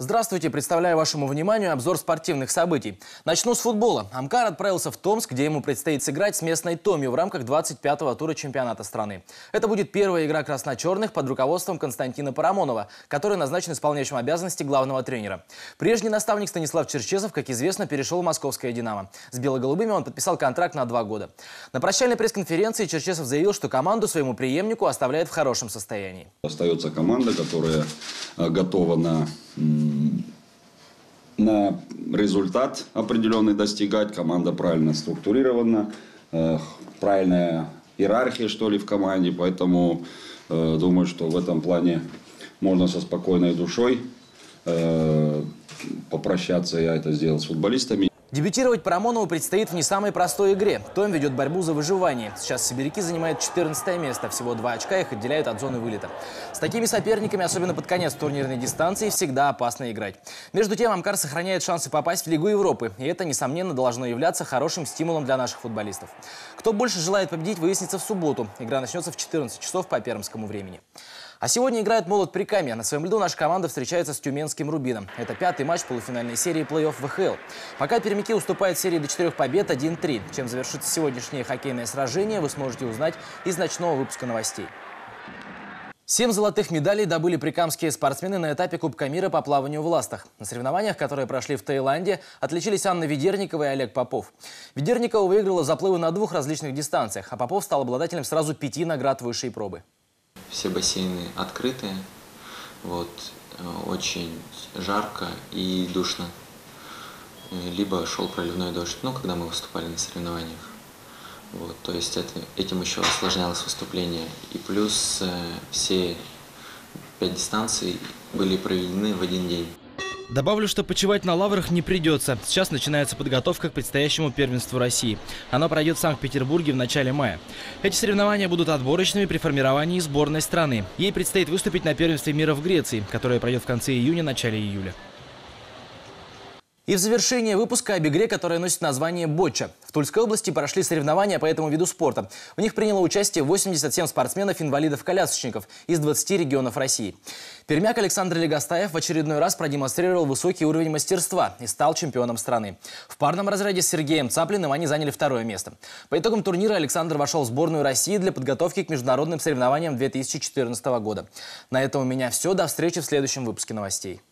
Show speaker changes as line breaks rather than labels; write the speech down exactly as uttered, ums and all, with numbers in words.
Здравствуйте, представляю вашему вниманию обзор спортивных событий. Начну с футбола. Амкар отправился в Томск, где ему предстоит сыграть с местной Томи в рамках двадцать пятого тура чемпионата страны. Это будет первая игра красно-черных под руководством Константина Парамонова, который назначен исполняющим обязанности главного тренера. Прежний наставник Станислав Черчесов, как известно, перешел в московское «Динамо». С бело-голубыми он подписал контракт на два года. На прощальной пресс-конференции Черчесов заявил, что команду своему преемнику оставляет в хорошем состоянии.
Остается команда, которая готова на... на результат определенный достигать. Команда правильно структурирована, э, правильная иерархия, что ли, в команде. Поэтому э, думаю, что в этом плане можно со спокойной душой э, попрощаться. Я это сделал с футболистами.
Дебютировать Парамонову предстоит в не самой простой игре. Том ведет борьбу за выживание. Сейчас сибиряки занимают четырнадцатое место. Всего два очка их отделяют от зоны вылета. С такими соперниками, особенно под конец турнирной дистанции, всегда опасно играть. Между тем, Амкар сохраняет шансы попасть в Лигу Европы. И это, несомненно, должно являться хорошим стимулом для наших футболистов. Кто больше желает победить, выяснится в субботу. Игра начнется в четырнадцать часов по пермскому времени. А сегодня играет «Молот Прикамья». На своем льду наша команда встречается с тюменским «Рубином». Это пятый матч полуфинальной серии плей-офф ВХЛ. Пока пермяки уступают в серии до четырех побед один-три. Чем завершится сегодняшнее хоккейное сражение, вы сможете узнать из ночного выпуска новостей. Семь золотых медалей добыли прикамские спортсмены на этапе Кубка мира по плаванию в ластах. На соревнованиях, которые прошли в Таиланде, отличились Анна Ведерникова и Олег Попов. Ведерникова выиграла заплывы на двух различных дистанциях, а Попов стал обладателем сразу пяти наград высшей пробы.
Все бассейны открытые, вот, очень жарко и душно. Либо шел проливной дождь, ну, когда мы выступали на соревнованиях. Вот, то есть это, этим еще осложнялось выступление. И плюс э, все пять дистанций были проведены в один день.
Добавлю, что почивать на лаврах не придется. Сейчас начинается подготовка к предстоящему первенству России. Оно пройдет в Санкт-Петербурге в начале мая. Эти соревнования будут отборочными при формировании сборной страны. Ей предстоит выступить на первенстве мира в Греции, которое пройдет в конце июня – начале июля. И в завершение выпуска об игре, которая носит название «Боча». В Тульской области прошли соревнования по этому виду спорта. В них приняло участие восемьдесят семь спортсменов-инвалидов-колясочников из двадцати регионов России. Пермяк Александр Легостаев в очередной раз продемонстрировал высокий уровень мастерства и стал чемпионом страны. В парном разряде с Сергеем Цаплиным они заняли второе место. По итогам турнира Александр вошел в сборную России для подготовки к международным соревнованиям две тысячи четырнадцатого года. На этом у меня все. До встречи в следующем выпуске новостей.